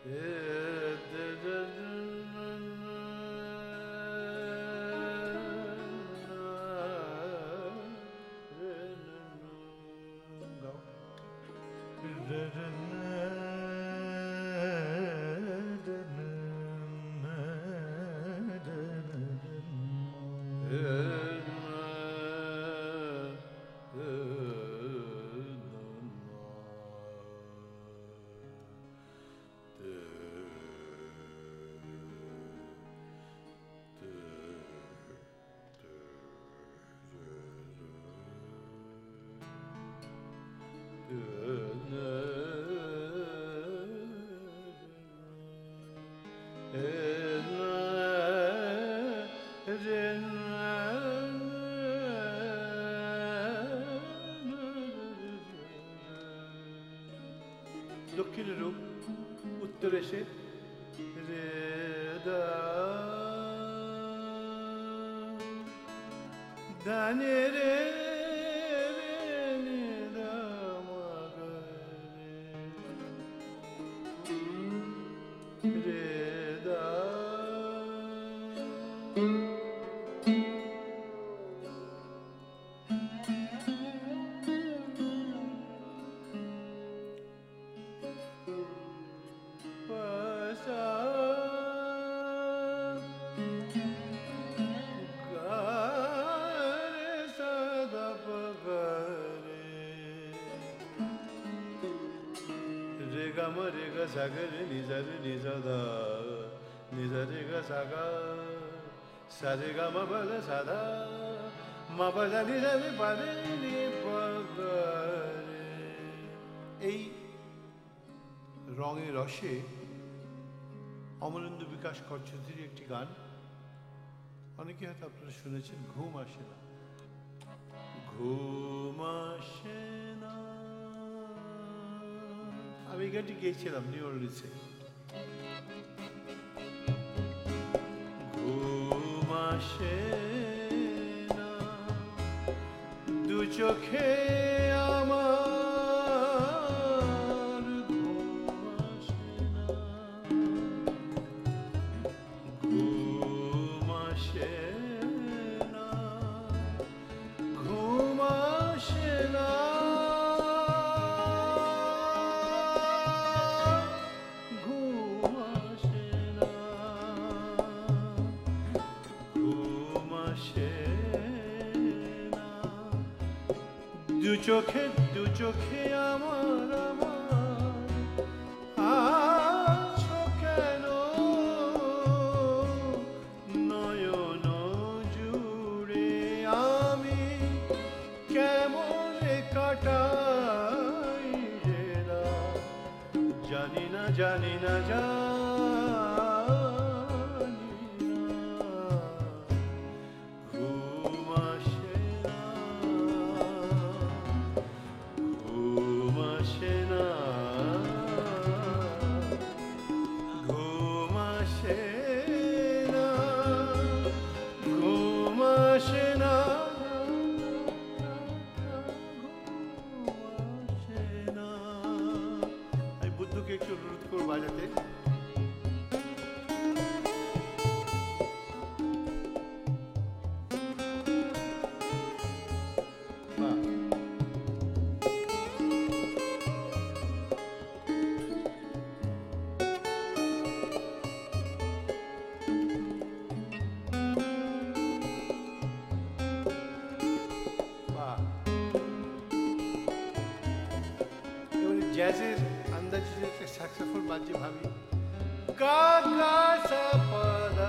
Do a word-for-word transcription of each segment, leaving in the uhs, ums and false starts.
দক্ষিণের রূপ উত্তরে সে রে দা দানে রে sagar nizar nizada nizare ga saga sare ga ma bala sada ma bala nizare pare ni pagare এই রঙে রসে অমলেন্দু বিকাশ করছতির একটি গান অনেকে হয়তো আপনারা শুনেছেন ঘুম আসে না ঘুম আসে না আমি গানটি গেয়েছিলাম নিউ অর্লিন্সে ঘুম আসে না দু চোখে আমার ঘুম আসে না ঘুম আসে না ঘুম আসে না দু চোখে দু চোখে আমার আমার আছো কেন নয়ন জুড়ে আমি কেমন কাটাই রে জানি না জানি না জানি ঘুম আসে না ঘুম আসে না ঘুম আসে না ঘুম আসে না আমি বুদ্ধকে একটু অনুরোধ করবো বাজাতে জ্যাজের আন্দাজে একটা স্যাক্সোফোন বাজছে ভাবি গা গা সা পা দা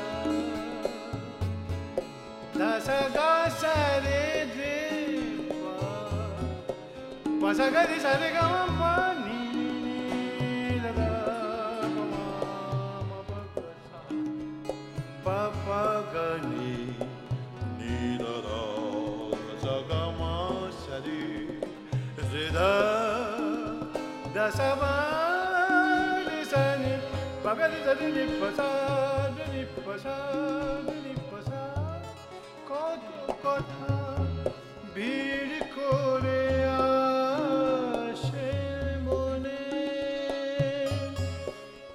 দা সা গা সা রে রে পা পা সা গা রে সা রে গা মা পা নি নি দা দা মা মা পা গা সা পা পা গা নি নি দা দা সা গা মা সা রে রে দা da sa ba ni sa ni pa ga ni sa ni pa sa ni pa sa ni pa sa kot kotha bir kore ashe mone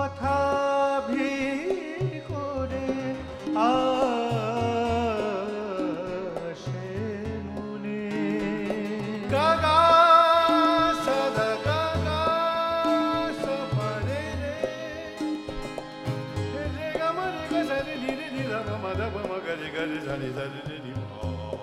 কথা ভিড় করে আসে মনে। গাগা সাদা গাগা সপরে রে রে গামা রে গা সারে নি রে নি রা মা দা মা গা রে গা রে সা রে সা রে রে নি মা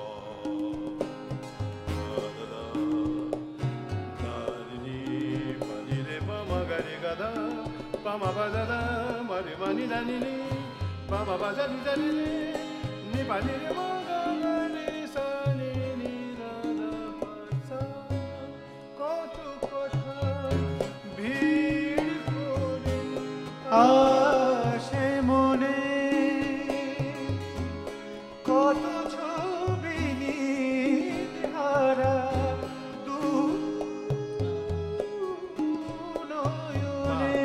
দা দা দা রে নি পা নি রে পা মা গা রে গা দা পা মা বা দা দা মা রে মা নি দা নি নি পা মা বা দা নি দা নি রে নি পা নি রে মা গা গা রে সা নি নি রা দা পা সা কত কথা ভিড় করে আসে মনে কত ছবি নিহারা দু নয়নে।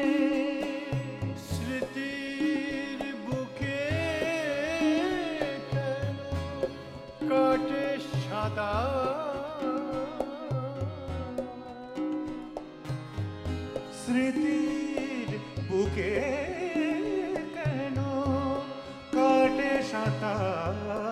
স্মৃতির বুকে কেন কাটে সাদা স্মৃতির বুকে কেন কাটে সাঁতার